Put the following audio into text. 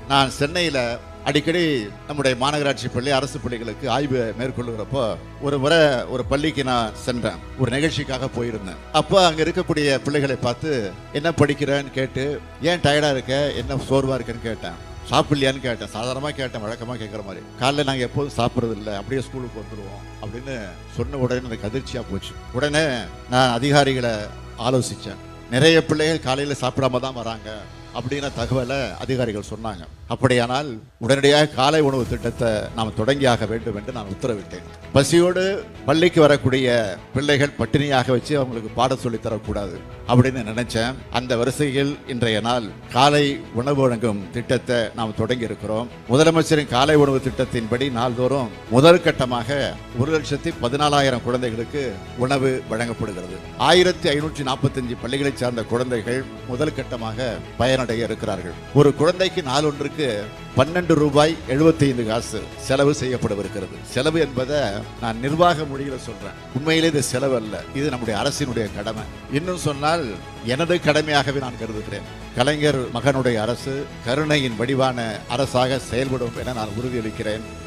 நான் சென்னையில் அடிக்கடி நம்முடைய மாநகராட்சி பள்ளி அரசு பள்ளிகளுக்கு ஆய்வு மேற்கொள்ளுகிறப்போ ஒரு முறை ஒரு பள்ளிக்கு நான் சென்றேன். ஒரு நிகழ்ச்சிக்காக போயிருந்தேன். அப்போ அங்கே இருக்கக்கூடிய பிள்ளைகளை பார்த்து என்ன படிக்கிறேன்னு கேட்டு, ஏன் டயர்டாக இருக்க, என்ன சோர்வாக இருக்கேன்னு கேட்டேன். சாப்பிடலையான்னு கேட்டேன். சாதாரணமாக கேட்டேன், வழக்கமாக கேட்குற மாதிரி. காலையில் நாங்கள் எப்போதும் சாப்பிட்றது இல்லை, அப்படியே ஸ்கூலுக்கு வந்துடுவோம் அப்படின்னு சொன்ன உடனே எனக்கு அதிர்ச்சியாக போச்சு. உடனே நான் அதிகாரிகளை ஆலோசித்தேன். நிறைய பிள்ளைகள் காலையில் சாப்பிடாம தான் வராங்க அப்படிங்கிற தகவலை அதிகாரிகள் சொன்னாங்க. அப்படியானால் உடனடியாக காலை உணவு திட்டத்தை நாம் தொடங்கியாக வேண்டும் என்று நான் உத்தரவிட்டேன். பசியோடு பள்ளிக்கு வரக்கூடிய பிள்ளைகள் பட்டினியாக வச்சு அவங்களுக்கு பாடம் சொல்லித் தரக்கூடாது அப்படின்னு நினைச்சேன். அந்த வரிசையில் இன்றைய நாள் காலை உணவு வழங்கும் திட்டத்தை நாம் தொடங்கி இருக்கிறோம். முதலமைச்சரின் காலை உணவு திட்டத்தின்படி நாள்தோறும் முதல் கட்டமாக 1,14,000 குழந்தைகளுக்கு உணவு வழங்கப்படுகிறது. 1545 பள்ளிகளை சார்ந்த குழந்தைகள் முதல் கட்டமாக பயனடைய இருக்கிறார்கள். ஒரு குழந்தைக்கு நாளொன்றுக்கு 12 ரூபாய் 75 காசு செலவு செய்யப்படவிருக்கிறது. செலவு என்பதை நான் நிர்வாக மொழியில சொல்றேன். உண்மையிலே இது செலவு அல்ல, இது நம்முடைய அரசினுடைய கடமை. இன்னும் சொன்னால் எனது கடமையாகவே நான் கருதுகிறேன். கலைஞர் மகனுடைய அரசு கருணையின் வடிவான அரசாக செயல்படும் என நான் உறுதியளிக்கிறேன்.